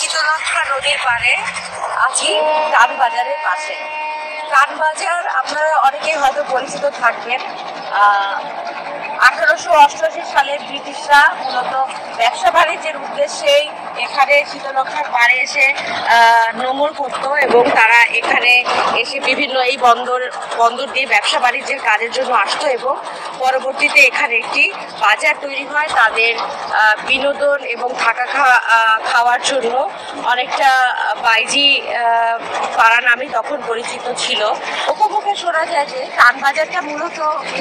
শীতলক্ষা নদীর পাড়ে আছি, কানবাজারের পাশে। কানবাজার আপনারা অনেকেই হয়তো পরিচিত থাকবেন। 1888 সালে ব্রিটিশরা মূলত ব্যবসা বাণিজ্যের উদ্দেশ্যেই এখানে শীতলক্ষার পাড়ে এসে নোঙর করত এবং তারা এখানে এসে বিভিন্ন এই বন্দর দিয়ে ব্যবসা বাণিজ্যের কাজের জন্য আসতো এবং পরবর্তীতে এখানে একটি বাজার তৈরি হয় তাদের বিনোদন এবং থাকা খাওয়ার জন্য। অনেকটা বাইজি পাড়া নামে তখন পরিচিত ছিল। মুখে শোনা যায় যে কানবাজারটা মূলত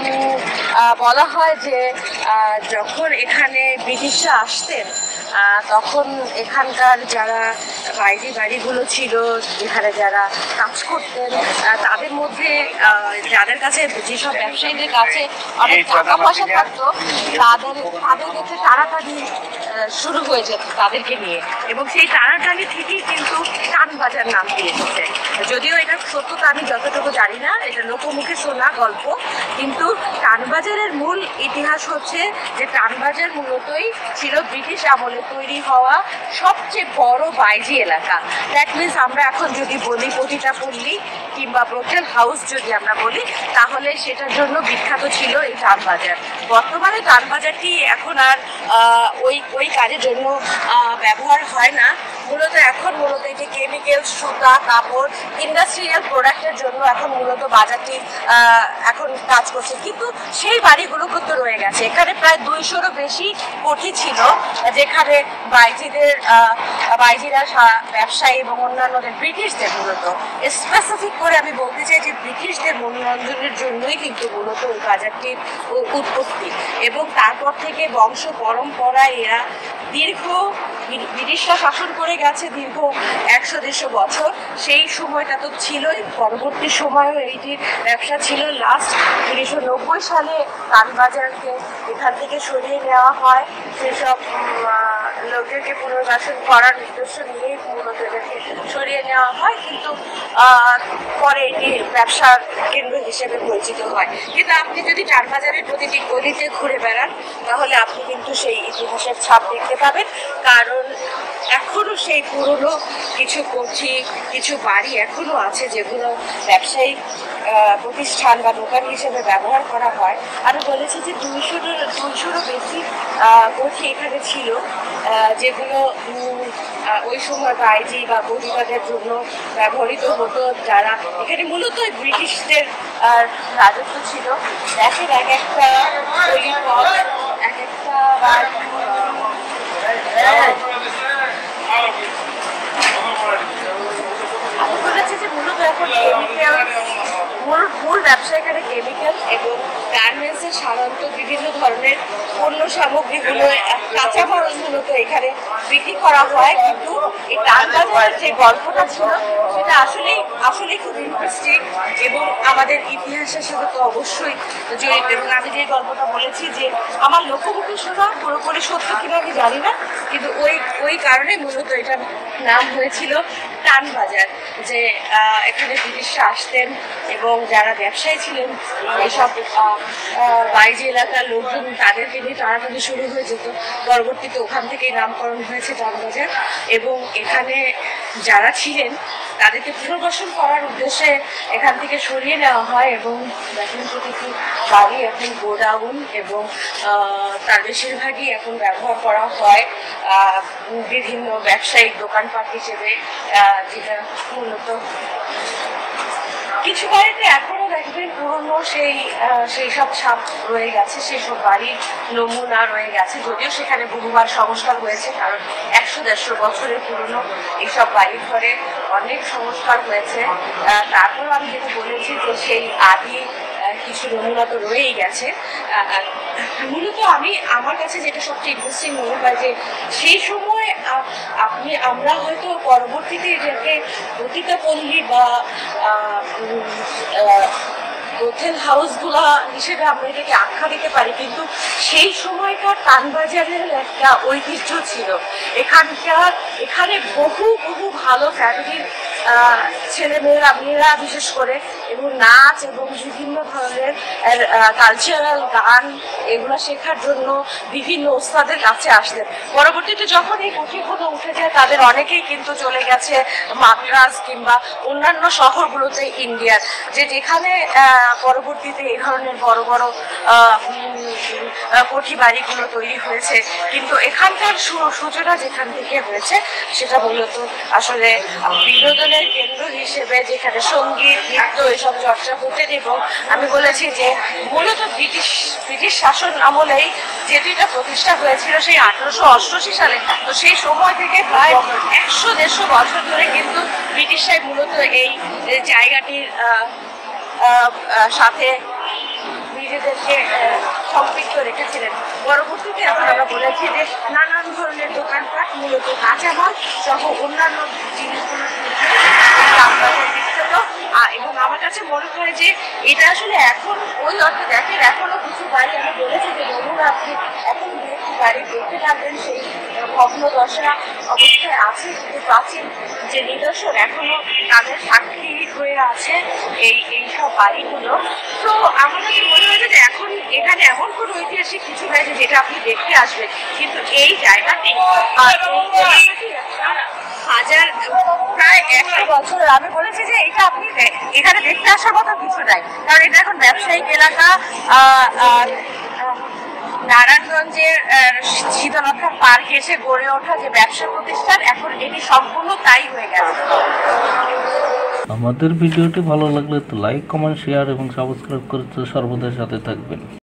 বলা হয় যে যখন এখানে ব্রিটিশরা আসতেন তখন এখানকার যারা বাইরে বাড়িগুলো ছিল, যেখানে যারা কাজ করতেন, তাদের মধ্যে যাদের কাছে, যেসব ব্যবসায়ীদের কাছে অনেক টাকা পয়সা থাকতো, তাদের ক্ষেত্রে টানাটানি শুরু হয়ে যেত তাদেরকে নিয়ে, এবং সেই টানাটানি থেকেই কিন্তু কানবাজার নাম দিয়ে এসেছে। যদিও এটা সত্যতা আমি যতটুকু জানি না, এটা লোকমুখে শোনা গল্প, কিন্তু কানবাজারের মূল ইতিহাস হচ্ছে যে কানবাজার মূলতই ছিল ব্রিটিশ আমলে তৈরি হওয়া সবচেয়ে বড় বাইজি এলাকা। দ্যাট মিনস আমরা এখন যদি বলি পতিতা পল্লী কিংবা ব্রোকেল হাউস যদি আমরা বলি, তাহলে সেটার জন্য বিখ্যাত ছিল এই কানবাজার। বর্তমানে কানবাজারটি এখন আর ওই কাজের জন্য ব্যবহার হয় না। এখন মূলত এটি কেমিক্যাল, সুতা, কাপড়, ইন্ডাস্ট্রিয়াল প্রোডাক্টের জন্য এখন মূলত বাজারটি এখন কাজ করছে, কিন্তু সেই বাড়িগুলো কিন্তু রয়ে গেছে। এখানে প্রায় 200-রও বেশি কোঠি ছিল, যেখানে বাইজিরা ব্যবসায়ী এবং অন্যান্যদের, ব্রিটিশদের মূলত স্পেসিফিক করে আমি বলতে চাই যে ব্রিটিশদের মনোরঞ্জনের জন্যই কিন্তু মূলত ওই বাজারটির উৎপত্তি, এবং তারপর থেকে বংশ পরম্পরায় এরা ব্রিটিশরা শাসন করে গেছে দীর্ঘ 100-150 বছর। সেই সময়টা তো ছিলই, পরবর্তী সময়েও এইটির ব্যবসা ছিল। লাস্ট 1990 সালে কানবাজারকে এখান থেকে সরিয়ে নেওয়া হয়। সেসব লোকদেরকে পুনর্বাসন করার উদ্দেশ্য নিয়েই মূলত এটাকে সরিয়ে নেওয়া হয়, কিন্তু পরে এটি ব্যবসার কেন্দ্র হিসেবে পরিচিত হয়। কিন্তু আপনি যদি কানবাজারের প্রতিটি গলিতে ঘুরে বেড়ান, তাহলে আপনি কিন্তু সেই ইতিহাসের ছাপ দেখতে পাবেন, কারণ এখনো সেই পুরনো কিছু কোঠি, কিছু বাড়ি এখনো আছে যেগুলো ব্যবসায়িক প্রতিষ্ঠান বা দোকান হিসেবে ব্যবহার করা হয়। আমি বলেছি যে 200-রও বেশি কোঠি এখানে ছিল, যেগুলো ওই সময় বাইজি বা প্রতিবাদের জন্য ব্যবহৃত হতো। যারা এখানে মূলত ব্রিটিশদের রাজত্ব ছিল। দেখেন এক একটা গলিপথ, এক একটা আমি বলেছি যে মূলত এখন কেমিক্যাল, মূল ব্যবসা এখানে কেমিক্যাল এবং গার্মেন্টসের সাধারণত বিভিন্ন ধরনের পণ্য সামগ্রীগুলো, কাঁচামাল মূলত এখানে বিক্রি করা হয়। কিন্তু এই কানবাজারের যে গল্পটা ছিল সেটা আসলেই খুব ইন্টারেস্টিং এবং আমাদের ইতিহাসের সাথে তো অবশ্যই জড়িত। এবং আমি যে গল্পটা বলেছি যে আমার লোকমুখে শোনা, পুরোপুরি সত্য কিনা আমি জানি না, কিন্তু ওই কারণে মূলত এটার নাম হয়েছিল কানবাজার, যে এখানে ব্রিটিশরা আসতেন এবং যারা ব্যবসায়ী ছিলেন এইসব বাইজি এলাকার লোকজন, তাদেরকে নিয়ে টানাটানি শুরু হয়ে যেত। পরবর্তীতে ওখান থেকেই নামকরণ হয়েছে কানবাজার, এবং এখানে যারা ছিলেন তাদেরকে পুনর্বাসন করার উদ্দেশ্যে এখান থেকে সরিয়ে নেওয়া হয়। এবং দেখেন প্রতিটি বাড়ি এখন গোডাউন, এবং তার বেশিরভাগই এখন ব্যবহার করা হয় বিভিন্ন ব্যবসায়িক দোকানপাট হিসেবে, যেটা মূলত কিছু বাড়িতে এখনো দেখবেন পুরনো সেই সব ছাপ রয়ে গেছে, সেই সব বাড়ির নমুনা রয়ে গেছে, যদিও সেখানে বহুবার সংস্কার হয়েছে, কারণ 100-150 বছরের পুরনো এইসব বাড়ির ঘরে অনেক সংস্কার হয়েছে। তারপর আমি যেটা বলেছি যে সেই আদি কিছু নমুনা তো রয়েই গেছে। মূলত আমার কাছে যেটা সবচেয়ে ইন্টারেস্টিং মনে হয় যে সেই সময় আমরা হয়তো পরবর্তীতে এটাকে পতিতা পল্লী বা হোটেল হাউসগুলা হিসেবে আমরা এটাকে আখ্যা দিতে পারি, কিন্তু সেই সময়কার কানবাজারের একটা ঐতিহ্য ছিল। এখানে বহু ভালো ফ্যামিলির মেয়েরা বিশেষ করে, এবং নাচ এবং বিভিন্ন ধরনের কালচারাল গান এগুলো শেখার জন্য বিভিন্ন ওস্তাদের কাছে আসতেন। পরবর্তীতে যখন এই কুচিগুলো উঠে যায় তাদের অনেকেই কিন্তু চলে গেছে মাদ্রাজ কিংবা অন্যান্য শহরগুলোতে ইন্ডিয়ার, যেখানে পরবর্তীতে এই ধরনের বড় বড় কোঠি বাড়িগুলো তৈরি হয়েছে। কিন্তু এখানকার সূচনা যেখান থেকে হয়েছে সেটা মূলত আসলে বিনোদনের কেন্দ্র হিসেবে, যেখানে সঙ্গীত নৃত্য এসব চর্চা হতেন। এবং আমি বলেছি যে মূলত ব্রিটিশ শাসন আমলেই যেহেতু এটা প্রতিষ্ঠা হয়েছিল সেই 1888 সালে, তো সেই সময় থেকে প্রায় 100-150 বছর ধরে কিন্তু ব্রিটিশরাই মূলত এই জায়গাটির সাথে নিজেদেরকে সম্পৃক্ত রেখেছিলেন। পরবর্তীতে এখন আমরা বলেছি যে নানান ধরনের দোকানপাট, মূলত কাঁচামাল সহ অন্যান্য জিনিসগুলো বিখ্যাত। এবং আমার কাছে মনে হয় যে এটা আসলে এখন ওই অর্থে দেখেন এখনো কিছু বাড়ি, আমি বলেছি যে নমুনা আপনি এখন একটি বাড়ি দেখতে পারবেন সেই ভগ্ন দশা অবস্থায় আছে, কিন্তু প্রাচীন যে নিদর্শন এখনো তাদের সাক্ষী হয়ে আছে এইসব বাড়িগুলো। তো আমার কাছে মনে হয়েছে যে এখন এখানে এমন কোনো ঐতিহাসিক কিছু নাই যে যেটা আপনি দেখতে আসবেন, কিন্তু এই জায়গাটি প্রায় 100 বছর। আমি বলেছি যে এটা আপনি এখানে দেখতে আসার মতো কিছু নাই, কারণ এটা এখন ব্যবসায়িক এলাকা। নারায়ণগঞ্জের শীতলক্ষা পার্ক এসে গড়ে ওঠা যে ব্যবসা প্রতিষ্ঠান, এখন এটি সম্পূর্ণ তাই হয়ে গেছে। আমাদের ভিডিওটি ভালো লাগলে তো লাইক, কমেন্ট, শেয়ার এবং সাবস্ক্রাইব করে সর্বদা সাথে থাকবেন।